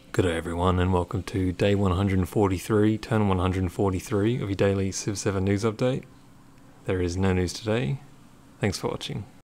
Good day everyone, and welcome to day 143, turn 143 of your daily Civ 7 news update. There is no news today. Thanks for watching.